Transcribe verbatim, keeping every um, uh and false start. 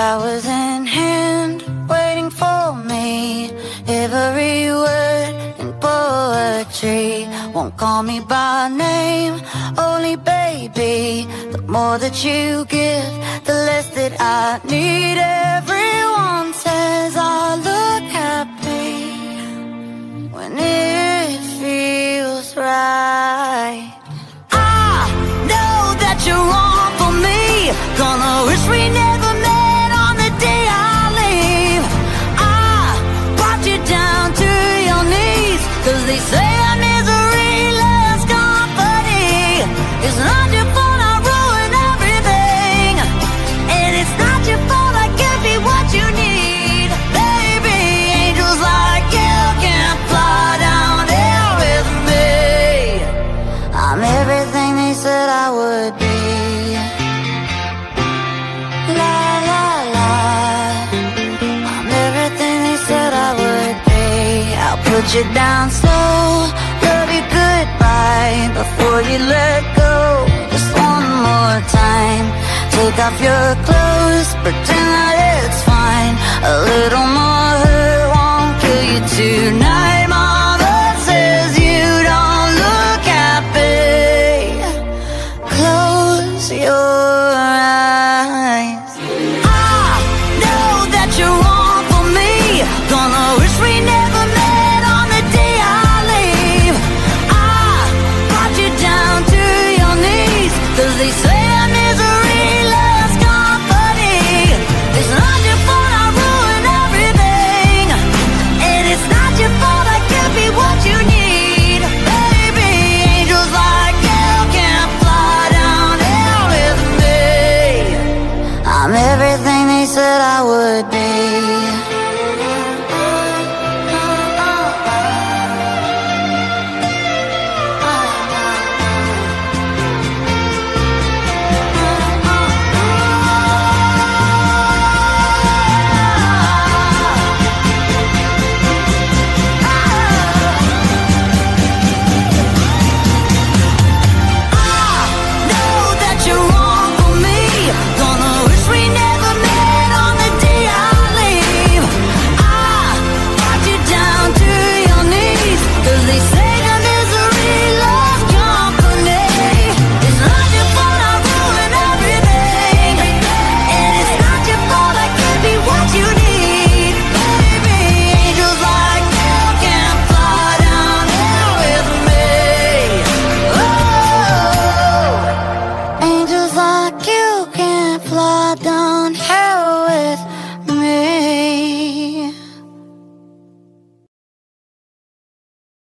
flowers in hand, waiting for me. Every word in poetry won't call me by name, only baby. The more that you give, the less that I need. Everyone says I look happy when it feels right. I know that you're wrong for me, gonna wish we never met on the day I leave. I brought you down to your knees, cause they say that misery loves company. It's not your fault I ruin everything, and it's not your fault I give you what you need. Baby, angels like you can fly down here with me. I'm everything they said I would be. La la la, I'm everything they said I would be. I'll put you down slow, love you goodbye before you let go. Just one more time, take off your clothes, pretend that it's fine. A little more hurt won't kill you tonight.